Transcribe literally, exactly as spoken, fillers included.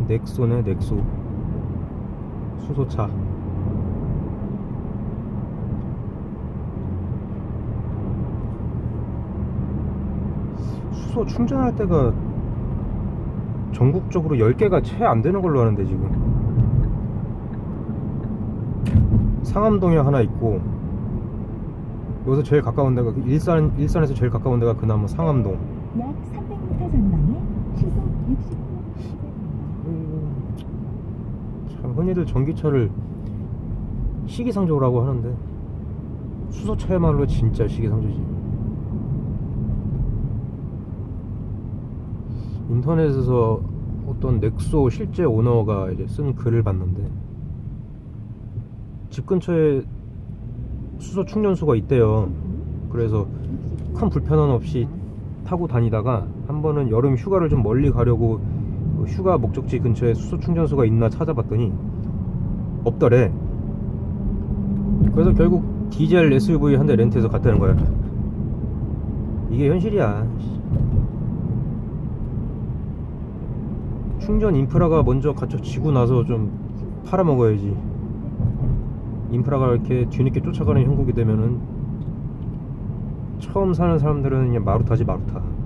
넥소네 넥소. 수소차. 수소 충전할 때가 전국적으로 열 개가 채 안 되는 걸로 아는데, 지금 상암동에 하나 있고, 여기서 제일 가까운 데가 일산, 일산에서 제일 가까운 데가 그나마 상암동. 약 삼백 미터 전방에 시속 육십 킬로미터. 참, 흔히들 전기차를 시기상조라고 하는데 수소차야말로 진짜 시기상조지. 인터넷에서 어떤 넥소 실제 오너가 이제 쓴 글을 봤는데, 집 근처에 수소 충전소가 있대요. 그래서 큰 불편함 없이 타고 다니다가 한 번은 여름 휴가를 좀 멀리 가려고 휴가 목적지 근처에 수소 충전소가 있나 찾아봤더니 없더래. 그래서 결국 디젤 에스유브이 한 대 렌트해서 갔다는 거야. 이게 현실이야. 충전 인프라가 먼저 갖춰지고 나서 좀 팔아먹어야지. 인프라가 이렇게 뒤늦게 쫓아가는 형국이 되면은 처음 사는 사람들은 그냥 마루타지 마루타.